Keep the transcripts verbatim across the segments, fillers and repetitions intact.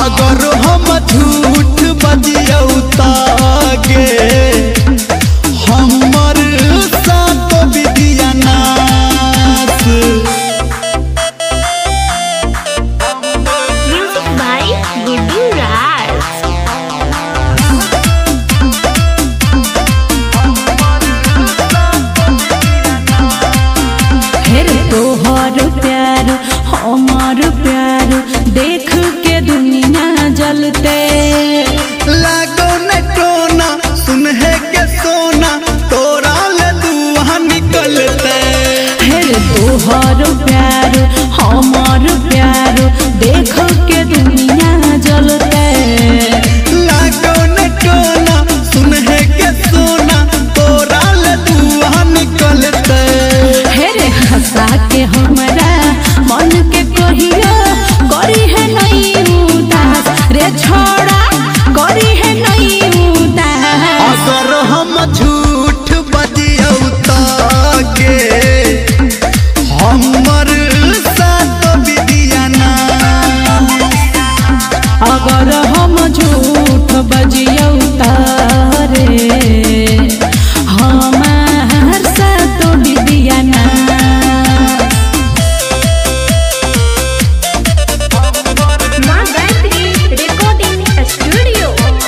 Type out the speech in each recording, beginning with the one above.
अगर हम झूठ बजियौ तागे हमर साथ विधिया नाश। Music by Guddu Raj. हेर तोहर प्यार हमार प्यार देख के दुनिया जलते लागो न टोना सुन है के सोना तोरा ले दुआ निकलते। हेर तोहर प्यार हमार प्यार देख के दुनिया जलते लागो न टोना सुन है के सोना तोरा ले दुआ निकलते। हेर हंसा के हमरा मन के कहियो करी है नहीं उदास रे छोड़ा करी है नहीं उदास। अगर हम झूठ बजियौ तागे हमर साथ विधिया नाश। अगर हम झूठ बजियौ तारे हमार साथ विधिया नाश। माँ गायत्री Recording Studio.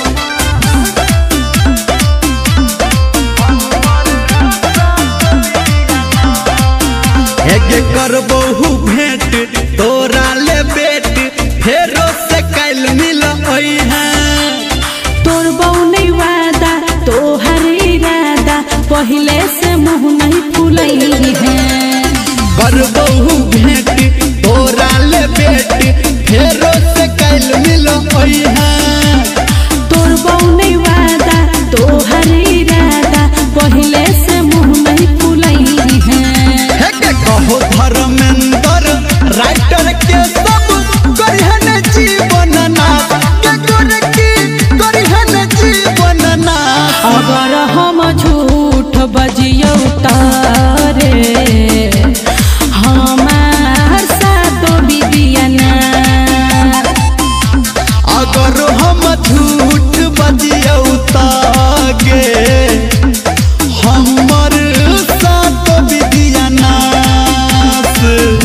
हेगे करबहु भेंट तोरा ले बेट फेरो से कैल मिल है। तोर नहीं वादा तोहर इरादा पहले से मुँह नहीं फुलई है। करबहु भेंट तोरा ले बेट फेरो से कैल मिल है। तोर नहीं वादा तोहर इरादा पहले से मुँह नहीं फुलई है। हेगे कहो धर्मेंद्र राइटर के सब करिहन जीवन नाश के गोरकी करिहन जीवन नाश। अगर हम झूठ बजियौ तारे हमार साथ विधिया नाश। अगर हम झूठ बजियौ तागे हमर साथ विधिया नाश।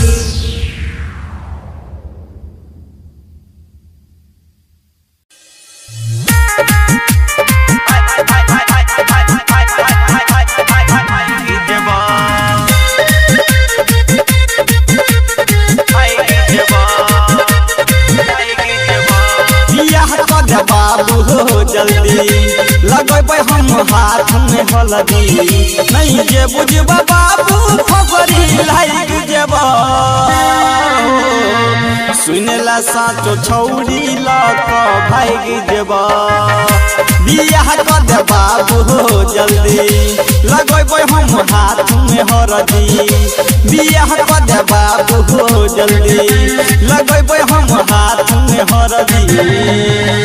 बियाह कर दे बाबू हो जल्दी लगेबै हम हाथ में हल्दी नहीं जे बुझबा बाबू खबरी लाग जेबा सुनला साचो छौरी लक भाग जेबा। बियाह कर दे बाबू हो जल्दी लगेबै हम हाथ में हल्दी। बियाह कर दे बाबू हो जल्दी लगेबै हम हाथ में हल्दी।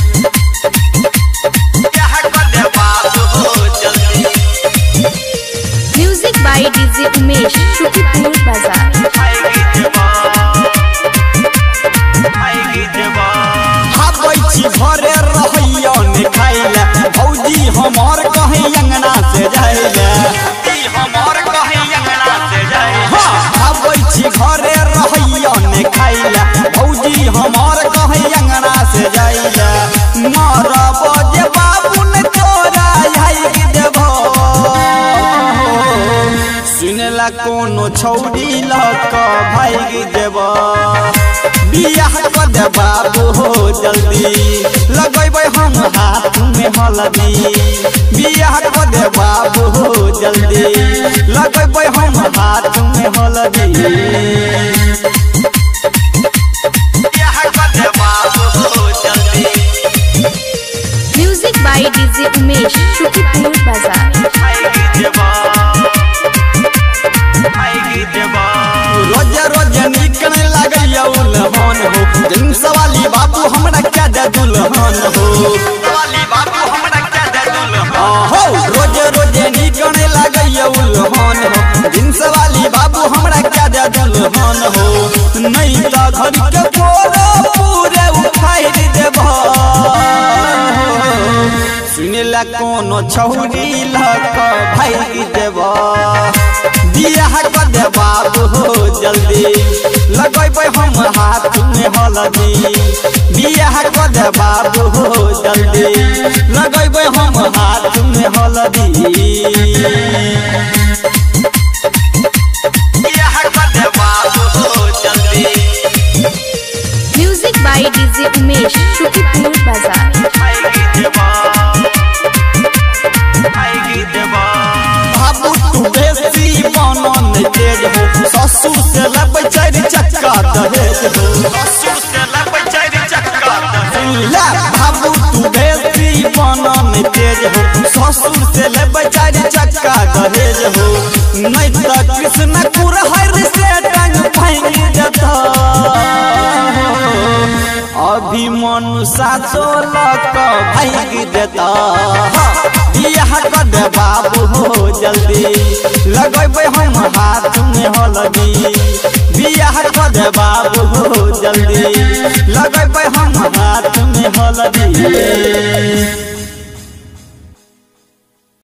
Music by D J Umesh, Shukipur Bazaar. घरे रहियो ने खाइले भौजी हमार कहे अंगना से जाइले हमार कहे अंगना से जाइले। हाँ आबै छी घरे रहियो ने खाइले भौजी हमार कहे अंगना से जाइले। मारा बजे बाबू ने तोरा आइ देबो सुनला कोनो छौरी लक भाग देबो। बियाह कर दे बाबू हो जल्दी लगेबै हम हाथ में हल्दी। बियाह कर दे बाबू हो जल्दी लगेबै हम हाथ में हल्दी। बियाह कर दे बाबू हो जल्दी। Music by D J Umesh, Shukipur Bazaar. रोज रोज निकले लगैया उलहन हो जिनस वाली बाबू हमरा क्या दे दुल्हन हो। वाली बाबू हमरा क्या दे दुल्हन हो रोज रोज निकले लगैया उलहन हो जिनस वाली बाबू हमरा क्या दे दुल्हन हो। नहीं तो घर के बोलो पूरे उठाई मिला कोनो छौरी लक भाई देव बियाह कर दे बाबू हो जल्दी लगैबै हम हाथ में हल्दी बियाह कर दे बाबू हो जल्दी लगैबै हम हाथ में हल्दी बियाह कर दे बाबू हो जल्दी music by DJ Umesh Shukipur बाजार। बाबू तू बेसी बनो नहीं तेज हो ससुर से लब चार चक्का दहेज हो ससुर से लब चार चक्का दहेज बाबू तू बेसी बनो नहीं तेज हो ससुर से लब चार चक्का दहेज हो नहीं तो कृष्ण कुरहर से टंग भांग जता अभी मनु साचो लक भांग देता बियाह कर दे बाबू हो जल्दी लगैबै हम हाथ में हल्दी बियाह कर दे बाबू हो जल्दी लगैबै हम हाथ में हल्दी।